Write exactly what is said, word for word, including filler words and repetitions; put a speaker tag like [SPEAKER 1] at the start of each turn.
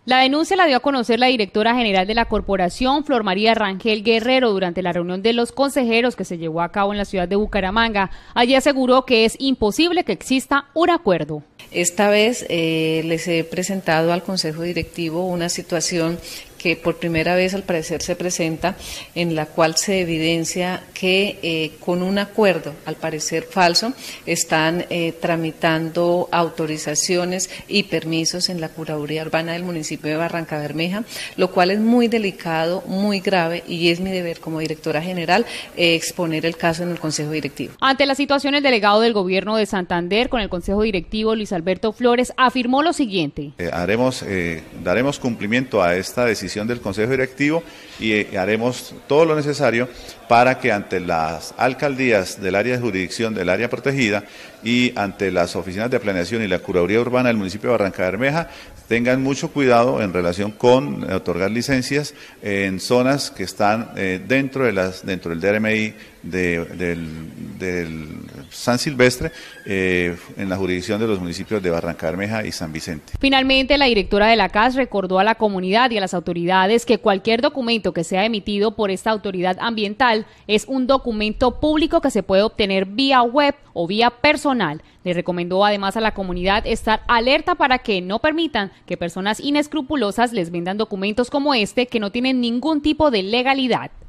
[SPEAKER 1] La denuncia la dio a conocer la directora general de la corporación, Flor María Rangel Guerrero, durante la reunión de los consejeros que se llevó a cabo en la ciudad de Bucaramanga. Allí aseguró que es imposible que exista un acuerdo.
[SPEAKER 2] Esta vez eh, les he presentado al Consejo Directivo una situación que por primera vez al parecer se presenta, en la cual se evidencia que eh, con un acuerdo, al parecer falso, están eh, tramitando autorizaciones y permisos en la Curaduría Urbana del municipio de Barrancabermeja, lo cual es muy delicado, muy grave, y es mi deber como directora general eh, exponer el caso en el Consejo Directivo.
[SPEAKER 1] Ante la situación, el delegado del Gobierno de Santander con el Consejo Directivo, Luis Alberto Flores, afirmó lo siguiente.
[SPEAKER 3] Eh, haremos, eh, daremos cumplimiento a esta decisión del Consejo Directivo y eh, haremos todo lo necesario para que ante las alcaldías del área de jurisdicción del área protegida y ante las oficinas de planeación y la Curaduría Urbana del municipio de Barrancabermeja tengan mucho cuidado en relación con eh, otorgar licencias en zonas que están eh, dentro de las dentro del D R M I de, del, del San Silvestre, eh, en la jurisdicción de los municipios de Barrancabermeja y San Vicente.
[SPEAKER 1] Finalmente, la directora de la C A S recordó a la comunidad y a las autoridades que cualquier documento que sea emitido por esta autoridad ambiental es un documento público que se puede obtener vía web o vía personal. Le recomendó además a la comunidad estar alerta para que no permitan que personas inescrupulosas les vendan documentos como este que no tienen ningún tipo de legalidad.